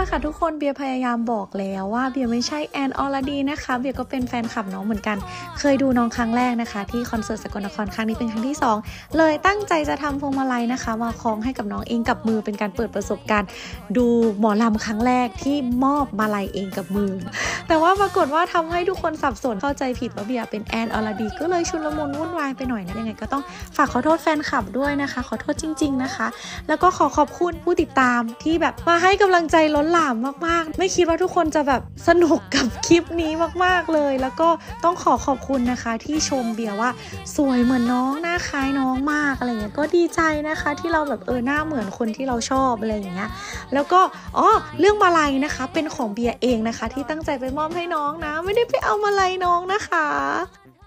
ละค่ะทุกคนเบียร์พยายามบอกแล้วว่าเบียร์ไม่ใช่แอนอรดีนะคะเบียร์ก็เป็นแฟนคลับน้องเหมือนกันเคยดูน้องครั้งแรกนะคะที่คอนเสิร์ตสกลนครครั้งนี้เป็นครั้งที่2เลยตั้งใจจะทำพวงมาลัยนะคะมาคล้องให้กับน้องเองกับมือเป็นการเปิดประสบการณ์ดูหมอลำครั้งแรกที่มอบมาลัยเองกับมือแต่ว่าปรากฏว่าทำให้ทุกคนสับสนเข้าใจผิดว่าเบียร์เป็นแอนอรดีก็เลยชุลมุนวุ่นวายไปหน่อยนะยังไงก็ต้องฝากขอโทษแฟนคลับด้วยนะคะขอโทษจริงๆนะคะแล้วก็ขอบคุณผู้ติดตามที่แบบมาให้กำลังใจล้นหลามมากๆไม่คิดว่าทุกคนจะแบบสนุกกับคลิปนี้มากๆเลยแล้วก็ต้องขอบคุณนะคะที่ชมเบียร์ว่าสวยเหมือนน้องหน้าคล้ายน้องมากอะไรเงี้ยก็ดีใจนะคะที่เราแบบหน้าเหมือนคนที่เราชอบอะไรอย่างเงี้ยแล้วก็เรื่องมาลัยนะคะเป็นของเบียร์เองนะคะที่ตั้งใจไปมอบให้น้องนะไม่ได้ไปเอามาลัยน้องนะคะ